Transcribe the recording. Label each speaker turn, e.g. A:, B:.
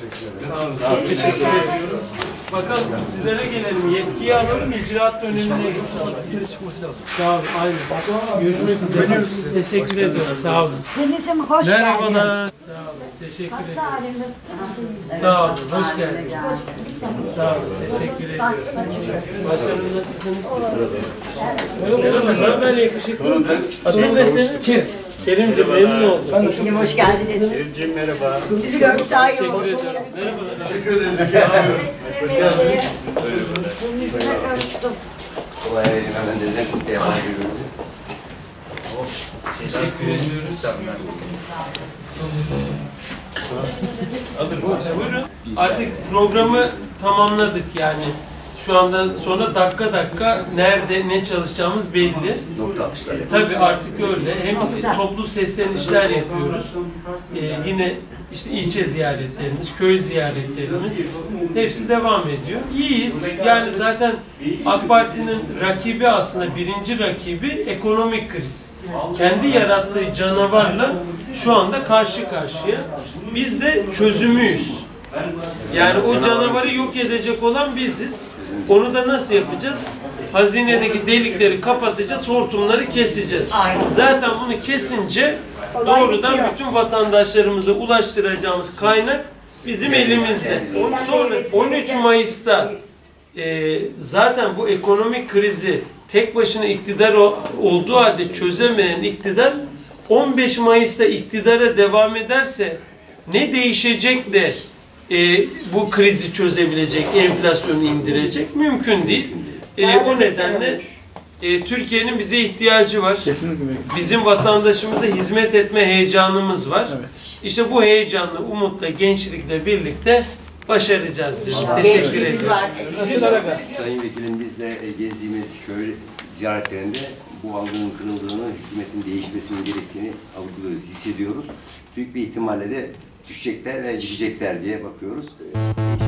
A: Sağ olun. Çok teşekkür ediyorum. Bakalım sizlere gelelim. Yetkiyi alalım, icraat dönemine geçelim. Sağ olun. Aynen. Görüşmek üzere. Teşekkür ediyorum. Sağ olun.
B: Deniz'im hoş geldin.
A: Merhabalar. Sağ olun. Teşekkür ederim. Sağ olun. Hoş geldiniz. Sağ olun. Teşekkür ediyorum. Başkanım nasılsınız? Merhaba. Ben yakışıklı. Adın ne senin? Kerim. Kerimciğim memnun oldum.
B: Ben de çok hoş geldiniz.
A: Kerimciğim merhaba.
B: Sizi gördük daha iyi oldu.
A: Teşekkür ederim. Merhabalar. Teşekkür ederim.
B: Hoş geldiniz. Deniz'le görüştüm.
C: Kolay gelsin. Hemen denizden kutlu yapar birbirimizi.
A: Teşekkür ediyoruz. Buyurun. Artık programı tamamladık yani. Şu anda sonra dakika dakika nerede ne çalışacağımız belli.
C: Nokta atışları.
A: Tabii artık öyle. Hem toplu seslenişler yapıyoruz. Yine işte ilçe ziyaretlerimiz, köy ziyaretlerimiz hepsi devam ediyor. İyiyiz. Yani zaten AK Parti'nin rakibi aslında birinci rakibi ekonomik kriz. Kendi yarattığı canavarla şu anda karşı karşıya. Biz de çözümüyüz. Yani o canavarı yok edecek olan biziz. Onu da nasıl yapacağız? Hazinedeki delikleri kapatacağız, hortumları keseceğiz. Zaten bunu kesince doğrudan bütün vatandaşlarımıza ulaştıracağımız kaynak bizim elimizde. Sonra 13 Mayıs'ta zaten bu ekonomik krizi tek başına iktidar olduğu halde çözemeyen iktidar 15 Mayıs'ta iktidara devam ederse ne değişecek de bu krizi çözebilecek, enflasyonu indirecek? Mümkün değil. O nedenle Türkiye'nin bize ihtiyacı var.
D: Kesinlikle.
A: Bizim vatandaşımıza hizmet etme heyecanımız var. Evet. İşte bu heyecanla, umutla, gençlikle birlikte başaracağız. Teşekkür ederim.
C: Sayın Vekilim, biz de gezdiğimiz köy ziyaretlerinde bu algının kırıldığını, hükümetin değişmesinin gerektiğini algılıyoruz, hissediyoruz. Büyük bir ihtimalle de düşecekler ve gidecekler diye bakıyoruz.